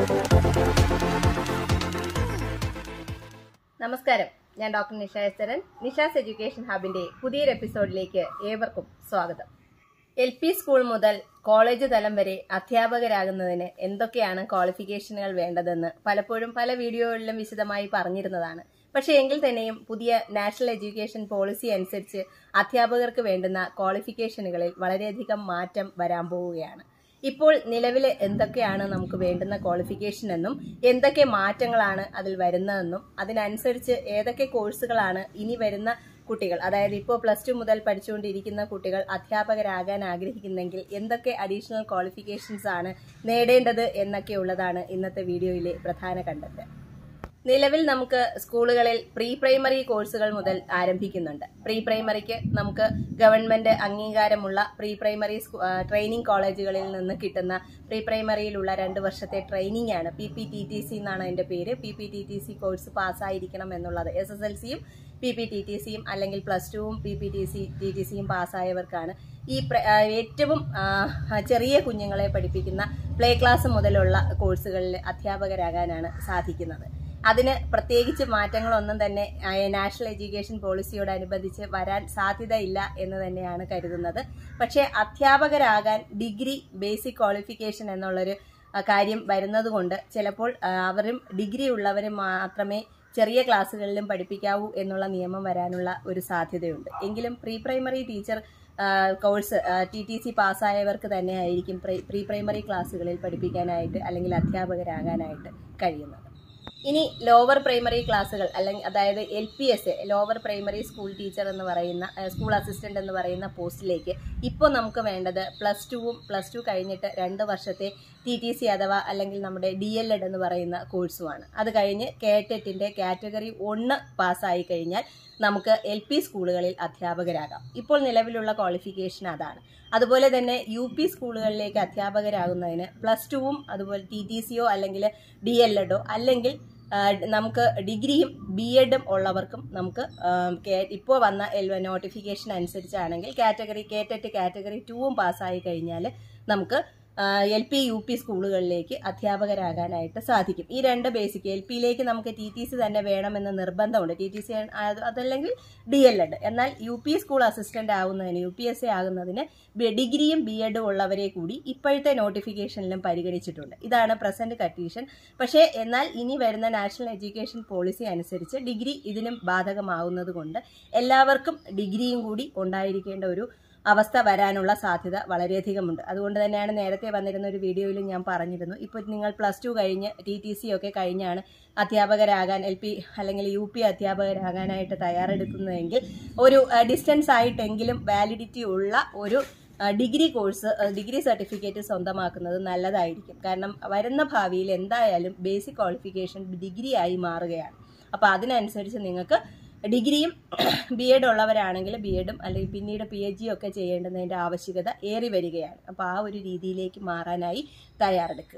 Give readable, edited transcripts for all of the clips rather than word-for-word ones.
നമസ്കാരം, ഞാൻ doctor Nisha Estharan. Nisha's education ഹബിന്റെ പുതിയൊരു എപ്പിസോഡിലേക്ക് ഏവർക്കും സ്വാഗതം. LP സ്കൂൾ മുതൽ കോളേജ് തലം വരെ അധ്യാപകരാകുന്നതിന് എന്തൊക്കെയാണ് ക്വാളിഫിക്കേഷനുകൾ വേണ്ടതെന്ന് പലപ്പോഴും പല വീഡിയോകളിലും വിശദമായി പറഞ്ഞിരുന്നതാണ്. പക്ഷേ എങ്കിൽ തന്നെയും പുതിയ നാഷണൽ എഡ്യൂക്കേഷൻ പോളിസി അനുസരിച്ച് അധ്യാപകർക്ക് വേണ്ടുന്ന ക്വാളിഫിക്കേഷനുകളിൽ വളരെയധികം മാറ്റം വരാൻ പോവുകയാണ്. ഇപ്പോൾ നിലവിൽ എന്തൊക്കെയാണ് നമുക്ക് വേണ്ടുന്ന ക്വാളിഫിക്കേഷൻ എന്നും എന്തൊക്കെ മാറ്റങ്ങളാണ് അതിൽ വരുന്നതെന്നും അതിനനുസരിച്ച് ഏതൊക്കെ കോഴ്സുകളാണ് ഇനി വരുന്ന കുട്ടികൾ, അതായത് ഇപ്പോൾ +2 മുതൽ പഠിച്ചുകൊണ്ടിരിക്കുന്ന കുട്ടികൾ അധ്യാപകരാകാൻ ആഗ്രഹിക്കുന്നെങ്കിൽ എന്തൊക്കെ അഡീഷണൽ ക്വാളിഫിക്കേഷൻസ് ആണ് നേടേണ്ടത് എന്നൊക്കെ ഉള്ളതാണ് ഇന്നത്തെ വീഡിയോയിലെ പ്രധാന കണ്ടന്റ്. നിലവിൽ നമുക്ക് സ്കൂളുകളിൽ പ്രീ പ്രൈമറി കോഴ്സുകൾ മുതൽ ആരംഭിക്കുന്നുണ്ട്. പ്രീ പ്രൈമറിക്ക് നമുക്ക് ഗവൺമെന്റ് അംഗീകാരമുള്ള പ്രീ പ്രൈമറി ട്രെയിനിങ് കോളേജുകളിൽ നിന്ന് കിട്ടുന്ന പ്രീ പ്രൈമറിയിലുള്ള 2 വർഷത്തെ ട്രെയിനിങ് ആണ്. PPTTC എന്നാണ് അതിന്റെ പേര്. PPTTC കോഴ്സ് പാസ്സായിരിക്കണം എന്നുള്ളത്. SSLCയും PPTTCയും അല്ലെങ്കിൽ +2ഉം PPTTCയും പാസ്സായവർക്കാണ് ഈ ഏറ്റവും ചെറിയ കുഞ്ഞുങ്ങളെ പഠിപ്പിക്കുന്ന പ്ലേ ക്ലാസ് മുതലുള്ള കോഴ്സുകളിൽ അധ്യാപകരാകാനാണ് സാധിക്കുന്നത്. അതിന് പ്രത്യേകിച്ച് മാറ്റങ്ങളൊന്നും തന്നെ നാഷണൽ എഡ്യൂക്കേഷൻ പോളിസിയോടനുബന്ധിച്ച് വരാൻ സാധ്യതയില്ല എന്ന് തന്നെയാണ് കരുതുന്നത്. പക്ഷേ അധ്യാപകരാകാൻ ഡിഗ്രി ബേസിക് ക്വാളിഫിക്കേഷൻ എന്നുള്ളൊരു കാര്യം വരുന്നത് കൊണ്ട് ചിലപ്പോൾ അവരും ഡിഗ്രി ഉള്ളവരും മാത്രമേ ചെറിയ ക്ലാസ്സുകളിലും പഠിപ്പിക്കാവൂ എന്നുള്ള നിയമം വരാനുള്ള ഒരു സാധ്യതയുണ്ട്. എങ്കിലും pre primary teacher course TTC പാസ്സായവർക്ക് തന്നെ ആയിരിക്കും പ്രീ പ്രൈമറി ക്ലാസ്സുകളിൽ പഠിപ്പിക്കാനായിട്ട് അല്ലെങ്കിൽ അധ്യാപകരാകാനായിട്ട് കഴിയുന്നത്. ഇനി ലോവർ പ്രൈമറി ക്ലാസ്സുകൾ അല്ലെങ്കിൽ അതായത് LPS lower primary school teacher എന്ന് പറയുന്ന സ്കൂൾ അസിസ്റ്റന്റ് എന്ന് പറയുന്ന പോസ്റ്റിലേക്ക് ഇപ്പോൾ നമുക്ക് വേണ്ടത് +2ഉം +2 കഴിഞ്ഞിട്ട് 2 വർഷത്തെ TTC അഥവാ അല്ലെങ്കിൽ നമ്മുടെ DLED എന്ന് പറയുന്ന കോഴ്സുമാണ്. അത് കഴിഞ്ഞ് കേറ്ററ്റിന്റെ കാറ്റഗറി 1 പാസ്സായി കഴിഞ്ഞാൽ നമുക്ക് LP സ്കൂളുകളിൽ അധ്യാപകരാകാം. ഇപ്പോൾ നിലവിലുള്ള ക്വാളിഫിക്കേഷൻ അതാണ്. അതുപോലെ തന്നെ UP സ്കൂളുകളിലേക്ക് അധ്യാപകരാകുന്നതിന് +2ഉം അതുപോലെ TTCയോ അല്ലെങ്കിൽ DLEDോ അല്ലെങ്കിൽ നമുക്ക് ഡിഗ്രിയും BEDും ഉള്ളവർക്കും നമുക്ക് ഇപ്പോൾ വന്ന നോട്ടിഫിക്കേഷൻ അനുസരിച്ചാണെങ്കിൽ കേറ്ററ്റ് കാറ്റഗറി 2ഉം പാസ്സായി കഴിഞ്ഞാൽ നമുക്ക് LP UP സ്കൂളുകളിലേക്ക് അധ്യാപകരാകാനായിട്ട് സാധിക്കും. ഈ 2 ബേസിക് LPയിലേക്ക് നമുക്ക് TTC തന്നെ വേണമെന്ന് നിർബന്ധമുണ്ട്. TTC അതല്ലെങ്കിൽ DLED. എന്നാൽ UP സ്കൂൾ അസിസ്റ്റന്റ് ആകുന്നതിന് UPSC ആകുന്നതിന് ഡിഗ്രിയും BEDും ഉള്ളവരെ കൂടി ഇപ്പോഴത്തെ നോട്ടിഫിക്കേഷനിലും പരിഗണിച്ചിട്ടുണ്ട്. ഇതാണ് പ്രസന്റ് കണ്ടീഷൻ. പക്ഷേ എന്നാൽ ഇനി വരുന്ന നാഷണൽ എഡ്യൂക്കേഷൻ പോളിസി അനുസരിച്ച് ഡിഗ്രി ഇതിനും ബാധകമാവുന്നത് കൊണ്ട് എല്ലാവർക്കും ഡിഗ്രിയും കൂടി ഉണ്ടായിരിക്കേണ്ട ഒരു അവസ്ഥ വരാനുള്ള സാധ്യത വളരെയധികമുണ്ട്. അതുകൊണ്ട് തന്നെയാണ് നേരത്തെ വന്നിരുന്ന ഒരു വീഡിയോയിൽ ഞാൻ പറഞ്ഞിരുന്നു, ഇപ്പോൾ നിങ്ങൾ +2 കഴിഞ്ഞ് TTC ഒക്കെ കഴിഞ്ഞാണ് അധ്യാപകരാകാൻ LP അല്ലെങ്കിൽ UP അധ്യാപകരാകാനായിട്ട് തയ്യാറെടുക്കുന്നതെങ്കിൽ ഒരു ഡിസ്റ്റൻസ് ആയിട്ടെങ്കിലും വാലിഡിറ്റി ഉള്ള ഒരു ഡിഗ്രി കോഴ്സ് ഡിഗ്രി സർട്ടിഫിക്കറ്റ് സ്വന്തമാക്കുന്നത് നല്ലതായിരിക്കും. കാരണം വരുന്ന ഭാവിയിൽ എന്തായാലും ബേസിക് ക്വാളിഫിക്കേഷൻ ഡിഗ്രി ആയി മാറുകയാണ്. അപ്പോൾ അതിനനുസരിച്ച് നിങ്ങൾക്ക് ഡിഗ്രിയും BED ഉള്ളവരാണെങ്കിൽ BEDും അല്ലെങ്കിൽ പിന്നീട് PhD ഒക്കെ ചെയ്യേണ്ടതിൻ്റെ ആവശ്യകത ഏറി വരികയാണ്. അപ്പോൾ ആ ഒരു രീതിയിലേക്ക് മാറാനായി തയ്യാറെടുക്കുക.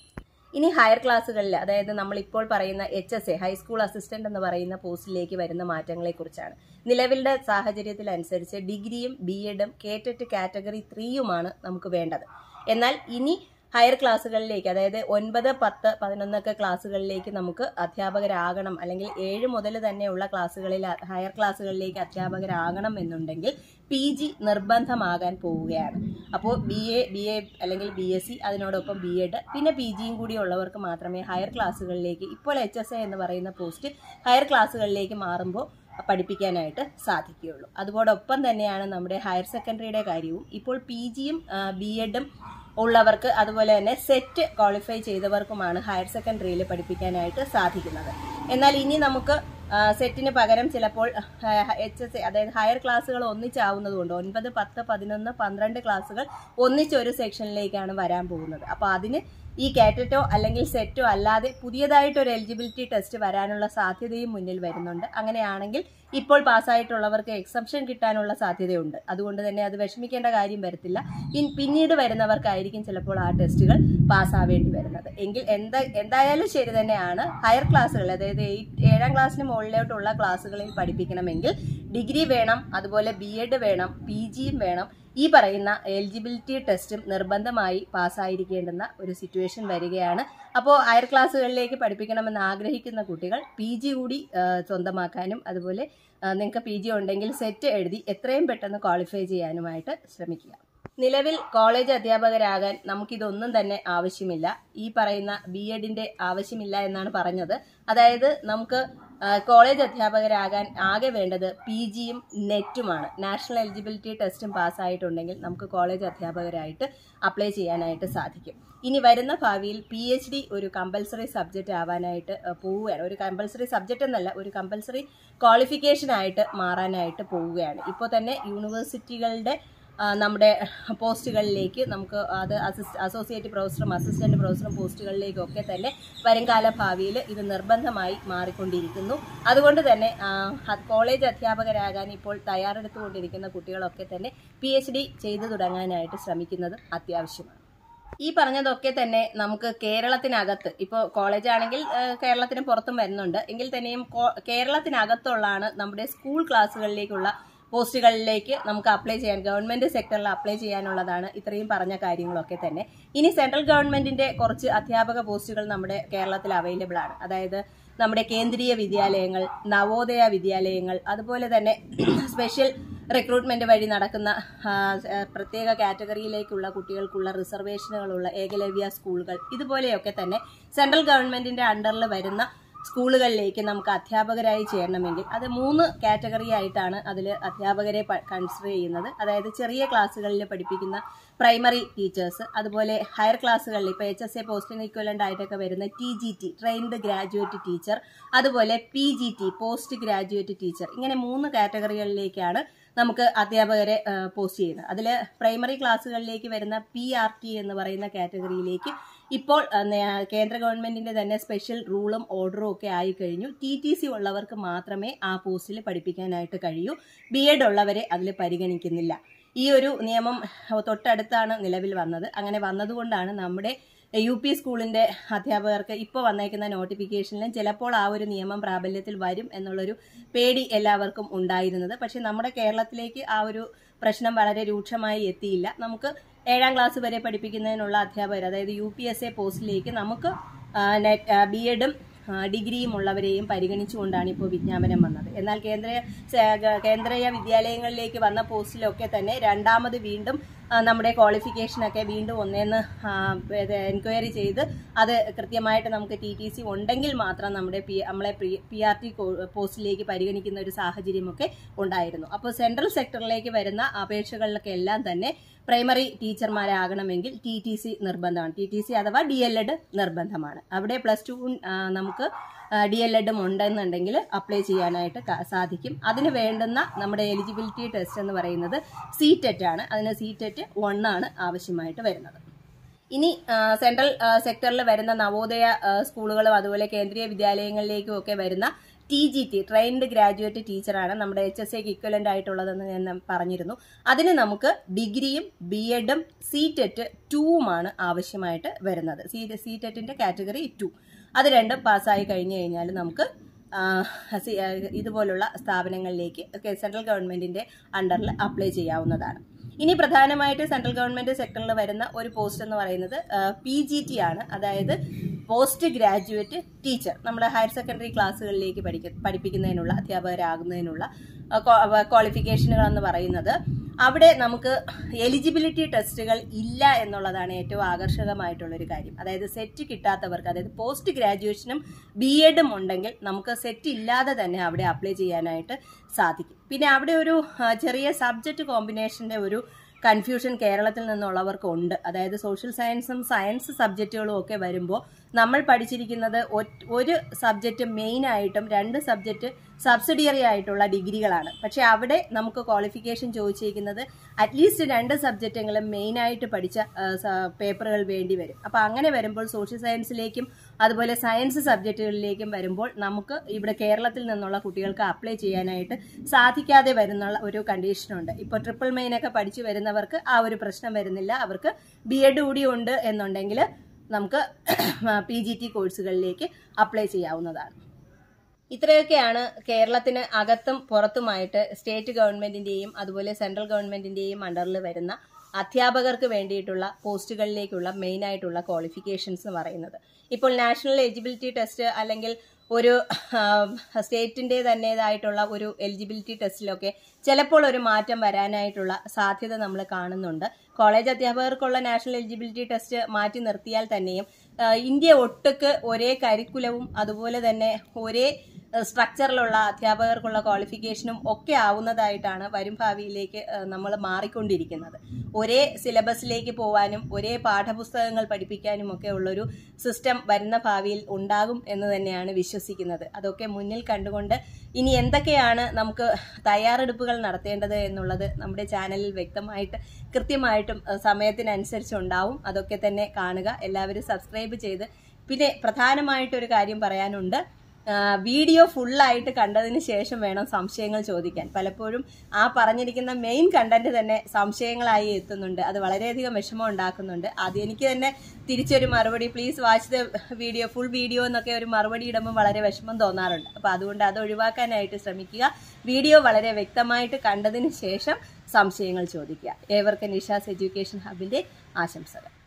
ഇനി ഹയർ ക്ലാസ്സുകളിൽ, അതായത് നമ്മളിപ്പോൾ പറയുന്ന HSA ഹൈസ്കൂൾ അസിസ്റ്റന്റ് എന്ന് പറയുന്ന പോസ്റ്റിലേക്ക് വരുന്ന മാറ്റങ്ങളെക്കുറിച്ചാണ്. നിലവിലെ സാഹചര്യത്തിനനുസരിച്ച് ഡിഗ്രിയും BEDും കേറ്ററ്റ് കാറ്റഗറി 3യുമാണ് നമുക്ക് വേണ്ടത്. എന്നാൽ ഇനി ഹയർ ക്ലാസ്സുകളിലേക്ക്, അതായത് 9, 10, 11 ക്ലാസ്സുകളിലേക്ക് നമുക്ക് അധ്യാപകരാകണം അല്ലെങ്കിൽ 7 മുതൽ തന്നെയുള്ള ക്ലാസ്സുകളിൽ ഹയർ ക്ലാസ്സുകളിലേക്ക് അധ്യാപകരാകണം എന്നുണ്ടെങ്കിൽ PG നിർബന്ധമാകാൻ പോവുകയാണ്. അപ്പോൾ BA അല്ലെങ്കിൽ BSc അതിനോടൊപ്പം BED പിന്നെ PGയും കൂടി ഉള്ളവർക്ക് മാത്രമേ ഹയർ ക്ലാസ്സുകളിലേക്ക് ഇപ്പോൾ HSA എന്ന് പറയുന്ന പോസ്റ്റ് ഹയർ ക്ലാസ്സുകളിലേക്ക് മാറുമ്പോൾ പഠിപ്പിക്കാനായിട്ട് സാധിക്കുകയുള്ളൂ. അതോടൊപ്പം തന്നെയാണ് നമ്മുടെ ഹയർ സെക്കൻഡറിയുടെ കാര്യവും. ഇപ്പോൾ PGയും BEDും ഉള്ളവർക്ക് അതുപോലെ തന്നെ സെറ്റ് ക്വാളിഫൈ ചെയ്തവർക്കുമാണ് ഹയർ സെക്കൻഡറിയിൽ പഠിപ്പിക്കാനായിട്ട് സാധിക്കുന്നത്. എന്നാൽ ഇനി നമുക്ക് സെറ്റിന് പകരം ചിലപ്പോൾ HSA അതായത് ഹയർ ക്ലാസ്സുകൾ ഒന്നിച്ചാവുന്നതുകൊണ്ട് 9, 10, 11, 12 ക്ലാസ്സുകൾ ഒന്നിച്ചൊരു സെക്ഷനിലേക്കാണ് വരാൻ പോകുന്നത്. അപ്പോൾ അതിന് ഈ കാറ്ററ്റോ അല്ലെങ്കിൽ സെറ്റോ അല്ലാതെ പുതിയതായിട്ടൊരു എലിജിബിലിറ്റി ടെസ്റ്റ് വരാനുള്ള സാധ്യതയും മുന്നിൽ വരുന്നുണ്ട്. അങ്ങനെയാണെങ്കിൽ ഇപ്പോൾ പാസ്സായിട്ടുള്ളവർക്ക് എക്സംഷൻ കിട്ടാനുള്ള സാധ്യതയുണ്ട്. അതുകൊണ്ട് തന്നെ അത് വിഷമിക്കേണ്ട കാര്യം വരത്തില്ല. പിന്നീട് വരുന്നവർക്കായിരിക്കും ചിലപ്പോൾ ആ ടെസ്റ്റുകൾ പാസ്സാവേണ്ടി വരുന്നത്. എങ്കിൽ എന്തായാലും ശരി തന്നെയാണ് ഹയർ ക്ലാസ്സുകൾ, അതായത് 7ാം ക്ലാസ്സിന് മുകളിലോട്ടുള്ള ക്ലാസ്സുകളിൽ പഠിപ്പിക്കണമെങ്കിൽ ഡിഗ്രി വേണം, അതുപോലെ BEd വേണം, PGയും വേണം. ഈ പറയുന്ന എലിജിബിലിറ്റി ടെസ്റ്റും നിർബന്ധമായി പാസ്സായിരിക്കേണ്ടുന്ന ഒരു സിറ്റുവേഷൻ വരികയാണ്. അപ്പോൾ ഹയർ ക്ലാസ്സുകളിലേക്ക് പഠിപ്പിക്കണമെന്ന് ആഗ്രഹിക്കുന്ന കുട്ടികൾ PG കൂടി സ്വന്തമാക്കാനും അതുപോലെ നിങ്ങൾക്ക് PG ഉണ്ടെങ്കിൽ സെറ്റ് എഴുതി എത്രയും പെട്ടെന്ന് ക്വാളിഫൈ ചെയ്യാനുമായിട്ട് ശ്രമിക്കുക. നിലവിൽ കോളേജ് അധ്യാപകരാകാൻ നമുക്കിതൊന്നും തന്നെ ആവശ്യമില്ല. ഈ പറയുന്ന BEdന്റെ ആവശ്യമില്ല എന്നാണ് പറഞ്ഞത്. അതായത് നമുക്ക് കോളേജ് അധ്യാപകരാകാൻ ആകെ വേണ്ടത് PGയും നെറ്റുമാണ്. നാഷണൽ എലിജിബിലിറ്റി ടെസ്റ്റും പാസ്സായിട്ടുണ്ടെങ്കിൽ നമുക്ക് കോളേജ് അധ്യാപകരായിട്ട് അപ്ലൈ ചെയ്യാനായിട്ട് സാധിക്കും. ഇനി വരുന്ന ഭാവിയിൽ PhD ഒരു കമ്പൽസറി സബ്ജക്റ്റ് ആവാനായിട്ട് പോവുകയാണ്. ഒരു കമ്പൽസറി സബ്ജക്റ്റ് എന്നല്ല, ഒരു കമ്പൽസറി ക്വാളിഫിക്കേഷൻ ആയിട്ട് മാറാനായിട്ട് പോവുകയാണ്. ഇപ്പോൾ തന്നെ യൂണിവേഴ്സിറ്റികളുടെ നമ്മുടെ പോസ്റ്റുകളിലേക്ക് നമുക്ക് അത് അസോസിയേറ്റ് പ്രൊഫസറും അസിസ്റ്റന്റ് പ്രൊഫസറും പോസ്റ്റുകളിലേക്കൊക്കെ തന്നെ വരുംകാല ഭാവിയിൽ ഇത് നിർബന്ധമായി മാറിക്കൊണ്ടിരിക്കുന്നു. അതുകൊണ്ട് തന്നെ കോളേജ് അധ്യാപകരാകാൻ ഇപ്പോൾ തയ്യാറെടുത്തുകൊണ്ടിരിക്കുന്ന കുട്ടികളൊക്കെ തന്നെ PhD ചെയ്തു തുടങ്ങാനായിട്ട് ശ്രമിക്കുന്നത് അത്യാവശ്യമാണ്. ഈ പറഞ്ഞതൊക്കെ തന്നെ നമുക്ക് കേരളത്തിനകത്ത്, ഇപ്പോൾ കോളേജ് ആണെങ്കിൽ കേരളത്തിന് പുറത്തും വരുന്നുണ്ട് എങ്കിൽ തന്നെയും കേരളത്തിനകത്തുള്ളതാണ് നമ്മുടെ സ്കൂൾ ക്ലാസ്സുകളിലേക്കുള്ള പോസ്റ്റുകളിലേക്ക് നമുക്ക് അപ്ലൈ ചെയ്യാൻ, ഗവൺമെന്റ് സെക്ടറിൽ അപ്ലൈ ചെയ്യാനുള്ളതാണ് ഇത്രയും പറഞ്ഞ കാര്യങ്ങളൊക്കെ തന്നെ. ഇനി സെൻട്രൽ ഗവൺമെന്റിന്റെ കുറച്ച് അധ്യാപക പോസ്റ്റുകൾ നമ്മുടെ കേരളത്തിൽ അവൈലബിൾ ആണ്. അതായത് നമ്മുടെ കേന്ദ്രീയ വിദ്യാലയങ്ങൾ, നവോദയ വിദ്യാലയങ്ങൾ, അതുപോലെ തന്നെ സ്പെഷ്യൽ റിക്രൂട്ട്മെന്റ് വഴി നടക്കുന്ന പ്രത്യേക കാറ്റഗറിയിലേക്കുള്ള കുട്ടികൾക്കുള്ള റിസർവേഷനുകളുള്ള ഏകലവ്യ സ്കൂളുകൾ, ഇതുപോലെയൊക്കെ തന്നെ സെൻട്രൽ ഗവൺമെന്റിന്റെ അണ്ടറിൽ വരുന്ന സ്കൂളുകളിലേക്ക് നമുക്ക് അധ്യാപകരായി ചേരണമെങ്കിൽ അത് 3 കാറ്റഗറി ആയിട്ടാണ് അതിൽ അധ്യാപകരെ കൺസിഡർ ചെയ്യുന്നത്. അതായത് ചെറിയ ക്ലാസ്സുകളിൽ പഠിപ്പിക്കുന്ന പ്രൈമറി ടീച്ചേഴ്സ്, അതുപോലെ ഹയർ ക്ലാസ്സുകളിൽ ഇപ്പോൾ HSA പോസ്റ്റിന് ഇക്വലന്റ് ആയിട്ടൊക്കെ വരുന്ന TGT ട്രെയിൻഡ് ഗ്രാജുവേറ്റ് ടീച്ചർ, അതുപോലെ PGT പോസ്റ്റ് ഗ്രാജുവേറ്റ് ടീച്ചർ, ഇങ്ങനെ 3 കാറ്റഗറികളിലേക്കാണ് നമുക്ക് അധ്യാപകരെ പോസ്റ്റ് ചെയ്യുന്നത്. അതിൽ പ്രൈമറി ക്ലാസ്സുകളിലേക്ക് വരുന്ന PRT എന്ന് പറയുന്ന കാറ്റഗറിയിലേക്ക് ഇപ്പോൾ കേന്ദ്ര ഗവൺമെന്റിന്റെ തന്നെ സ്പെഷ്യൽ റൂളും ഓർഡറും ഒക്കെ ആയി കഴിഞ്ഞു. TTC ഉള്ളവർക്ക് മാത്രമേ ആ പോസ്റ്റിൽ പഠിപ്പിക്കാനായിട്ട് കഴിയൂ. BEd ഉള്ളവരെ അതിൽ പരിഗണിക്കുന്നില്ല. ഈ ഒരു നിയമം തൊട്ടടുത്താണ് നിലവിൽ വന്നത്. അങ്ങനെ വന്നതുകൊണ്ടാണ് നമ്മുടെ UP സ്കൂളിന്റെ അധ്യാപകർക്ക് ഇപ്പോൾ വന്നേക്കുന്ന നോട്ടിഫിക്കേഷനിലും ചിലപ്പോൾ ആ ഒരു നിയമം പ്രാബല്യത്തിൽ വരും എന്നുള്ളൊരു പേടി എല്ലാവർക്കും ഉണ്ടായിരുന്നത്. പക്ഷെ നമ്മുടെ കേരളത്തിലേക്ക് ആ ഒരു പ്രശ്നം വളരെ രൂക്ഷമായി എത്തിയില്ല. നമുക്ക് 7ാം ക്ലാസ് വരെ പഠിപ്പിക്കുന്നതിനുള്ള അധ്യാപകർ, അതായത് UPSA പോസ്റ്റിലേക്ക് നമുക്ക് BEdും ഡിഗ്രിയും ഉള്ളവരെയും പരിഗണിച്ചുകൊണ്ടാണ് ഇപ്പോൾ വിജ്ഞാപനം വന്നത്. എന്നാൽ കേന്ദ്രീയ വിദ്യാലയങ്ങളിലേക്ക് വന്ന പോസ്റ്റിലൊക്കെ തന്നെ രണ്ടാമത് വീണ്ടും നമ്മുടെ ക്വാളിഫിക്കേഷനൊക്കെ വീണ്ടും ഒന്നേന്ന് എൻക്വയറി ചെയ്ത് അത് കൃത്യമായിട്ട് നമുക്ക് TTC ഉണ്ടെങ്കിൽ മാത്രം നമ്മളെ PRT പോസ്റ്റിലേക്ക് പരിഗണിക്കുന്ന ഒരു സാഹചര്യമൊക്കെ ഉണ്ടായിരുന്നു. അപ്പോൾ സെൻട്രൽ സെക്ടറിലേക്ക് വരുന്ന അപേക്ഷകളിലൊക്കെ എല്ലാം തന്നെ പ്രൈമറി ടീച്ചർമാരാകണമെങ്കിൽ TTC നിർബന്ധമാണ്. TTC അഥവാ DLEd നിർബന്ധമാണ്. അവിടെ +2 നമുക്ക് DLEdും ഉണ്ടെന്നുണ്ടെങ്കിൽ അപ്ലൈ ചെയ്യാനായിട്ട് സാധിക്കും. അതിന് വേണ്ടുന്ന നമ്മുടെ എലിജിബിലിറ്റി ടെസ്റ്റ് എന്ന് പറയുന്നത് CTET ആണ്. അതിന് CTET 1 ആണ് ആവശ്യമായിട്ട് വരുന്നത്. ഇനി സെൻട്രൽ സെക്ടറിൽ വരുന്ന നവോദയ സ്കൂളുകളും അതുപോലെ കേന്ദ്രീയ വിദ്യാലയങ്ങളിലേക്കും ഒക്കെ വരുന്ന TGT ട്രെയിൻഡ് ഗ്രാജുവേറ്റ് ടീച്ചറാണ് നമ്മുടെ HSAക്ക് ഇക്വലന്റ് ആയിട്ടുള്ളതെന്ന് ഞാൻ പറഞ്ഞിരുന്നു. അതിന് നമുക്ക് ഡിഗ്രിയും BEdും CTET 2ഉമാണ് ആവശ്യമായിട്ട് വരുന്നത്. CTETന്റെ കാറ്റഗറി 2 അത് രണ്ടും പാസ്സായി കഴിഞ്ഞു കഴിഞ്ഞാൽ നമുക്ക് ഇതുപോലുള്ള സ്ഥാപനങ്ങളിലേക്ക് സെൻട്രൽ ഗവൺമെന്റിന്റെ അണ്ടറിൽ അപ്ലൈ ചെയ്യാവുന്നതാണ്. ഇനി പ്രധാനമായിട്ട് സെൻട്രൽ ഗവൺമെന്റ് സെക്ടറിൽ വരുന്ന ഒരു പോസ്റ്റ് എന്ന് പറയുന്നത് PGT ആണ്. അതായത് പോസ്റ്റ് ഗ്രാജുവേറ്റ് ടീച്ചർ. നമ്മുടെ ഹയർ സെക്കൻഡറി ക്ലാസ്സുകളിലേക്ക് പഠിപ്പിക്കുന്നതിനുള്ള അധ്യാപകരാകുന്നതിനുള്ള ക്വാളിഫിക്കേഷനുകൾ എന്ന് പറയുന്നത് അവിടെ നമുക്ക് എലിജിബിലിറ്റി ടെസ്റ്റുകൾ ഇല്ല എന്നുള്ളതാണ് ഏറ്റവും ആകർഷകമായിട്ടുള്ളൊരു കാര്യം. അതായത് സെറ്റ് കിട്ടാത്തവർക്ക്, അതായത് പോസ്റ്റ് ഗ്രാജുവേഷനും BEdും ഉണ്ടെങ്കിൽ നമുക്ക് സെറ്റ് ഇല്ലാതെ തന്നെ അവിടെ അപ്ലൈ ചെയ്യാനായിട്ട് സാധിക്കും. പിന്നെ അവിടെ ഒരു ചെറിയ സബ്ജക്റ്റ് കോമ്പിനേഷന്റെ ഒരു കൺഫ്യൂഷൻ കേരളത്തിൽ നിന്നുള്ളവർക്ക് ഉണ്ട്. അതായത് സോഷ്യൽ സയൻസും സയൻസ് സബ്ജക്റ്റുകളും ഒക്കെ വരുമ്പോൾ നമ്മൾ പഠിച്ചിരിക്കുന്നത് ഒരു സബ്ജക്റ്റ് മെയിൻ ആയിട്ടും 2 സബ്ജക്റ്റ് സബ്സിഡിയറി ആയിട്ടുള്ള ഡിഗ്രികളാണ്. പക്ഷെ അവിടെ നമുക്ക് ക്വാളിഫിക്കേഷൻ ചോദിച്ചിരിക്കുന്നത് അറ്റ്ലീസ്റ്റ് 2 സബ്ജക്റ്റെങ്കിലും മെയിൻ ആയിട്ട് പഠിച്ച പേപ്പറുകൾ വേണ്ടി വരും. അപ്പോൾ അങ്ങനെ വരുമ്പോൾ സോഷ്യൽ സയൻസിലേക്കും അതുപോലെ സയൻസ് സബ്ജക്റ്റുകളിലേക്കും വരുമ്പോൾ നമുക്ക് ഇവിടെ കേരളത്തിൽ നിന്നുള്ള കുട്ടികൾക്ക് അപ്ലൈ ചെയ്യാനായിട്ട് സാധിക്കാതെ വരുന്ന ഒരു കണ്ടീഷനുണ്ട്. ഇപ്പോൾ ട്രിപ്പിൾ മെയിനൊക്കെ പഠിച്ചു വരുന്നവർക്ക് ആ ഒരു പ്രശ്നം വരുന്നില്ല. അവർക്ക് BEd കൂടി ഉണ്ട് എന്നുണ്ടെങ്കിൽ നമുക്ക് PGT കോഴ്സുകളിലേക്ക് അപ്ലൈ ചെയ്യാവുന്നതാണ്. ഇത്രയൊക്കെയാണ് കേരളത്തിന് അകത്തും പുറത്തുമായിട്ട് സ്റ്റേറ്റ് ഗവൺമെന്റിന്റെയും അതുപോലെ സെൻട്രൽ ഗവൺമെന്റിന്റെയും അണ്ടറിൽ വരുന്ന അധ്യാപകർക്ക് വേണ്ടിയിട്ടുള്ള പോസ്റ്റുകളിലേക്കുള്ള മെയിൻ ആയിട്ടുള്ള ക്വാളിഫിക്കേഷൻസ് എന്ന് പറയുന്നത്. ഇപ്പോൾ നാഷണൽ എലിജിബിലിറ്റി ടെസ്റ്റ് അല്ലെങ്കിൽ ഒരു സ്റ്റേറ്റിന്റെ തന്നേതായിട്ടുള്ള ഒരു എലിജിബിലിറ്റി ടെസ്റ്റിലൊക്കെ ചിലപ്പോൾ ഒരു മാറ്റം വരാനായിട്ടുള്ള സാധ്യത നമ്മൾ കാണുന്നുണ്ട്. കോളേജ് അധ്യാപകർക്കുള്ള നാഷണൽ എലിജിബിലിറ്റി ടെസ്റ്റ് മാറ്റി നിർത്തിയാൽ തന്നെയും ഇന്ത്യ ഒട്ടുക്ക് ഒരേ കരിക്കുലവും അതുപോലെ തന്നെ ഒരേ സ്ട്രക്ചറിലുള്ള അധ്യാപകർക്കുള്ള ക്വാളിഫിക്കേഷനും ഒക്കെ ആവുന്നതായിട്ടാണ് വരും ഭാവിയിലേക്ക് നമ്മൾ മാറിക്കൊണ്ടിരിക്കുന്നത്. ഒരേ സിലബസിലേക്ക് പോവാനും ഒരേ പാഠപുസ്തകങ്ങൾ പഠിപ്പിക്കാനും ഒക്കെ ഉള്ളൊരു സിസ്റ്റം വരുന്ന ഭാവിയിൽ ഉണ്ടാകും എന്ന് തന്നെയാണ് വിശ്വസിക്കുന്നത്. അതൊക്കെ മുന്നിൽ കണ്ടുകൊണ്ട് ഇനി എന്തൊക്കെയാണ് നമുക്ക് തയ്യാറെടുപ്പുകൾ നടത്തേണ്ടത് എന്നുള്ളത് നമ്മുടെ ചാനലിൽ വ്യക്തമായിട്ട് കൃത്യമായിട്ടും സമയത്തിനനുസരിച്ച് ഉണ്ടാവും. അതൊക്കെ തന്നെ കാണുക, എല്ലാവരും സബ്സ്ക്രൈബ് ചെയ്ത്. പിന്നെ പ്രധാനമായിട്ടൊരു കാര്യം പറയാനുണ്ട്, വീഡിയോ ഫുള്ളായിട്ട് കണ്ടതിന് ശേഷം വേണം സംശയങ്ങൾ ചോദിക്കാൻ. പലപ്പോഴും ആ പറഞ്ഞിരിക്കുന്ന മെയിൻ കണ്ടന്റ് തന്നെ സംശയങ്ങളായി എത്തുന്നുണ്ട്. അത് വളരെയധികം വിഷമം ഉണ്ടാക്കുന്നുണ്ട്. അത് എനിക്ക് തന്നെ തിരിച്ചൊരു മറുപടി, please watch the video, full video എന്നൊക്കെ ഒരു മറുപടി ഇടുമ്പോൾ വളരെ വിഷമം തോന്നാറുണ്ട്. അപ്പൊ അതുകൊണ്ട് അത് ഒഴിവാക്കാനായിട്ട് ശ്രമിക്കുക. വീഡിയോ വളരെ വ്യക്തമായിട്ട് കണ്ടതിന് ശേഷം സംശയങ്ങൾ ചോദിക്കുക. ഏവർക്കും നിഷാസ് എഡ്യൂക്കേഷൻ ഹബിന്റെ ആശംസകൾ.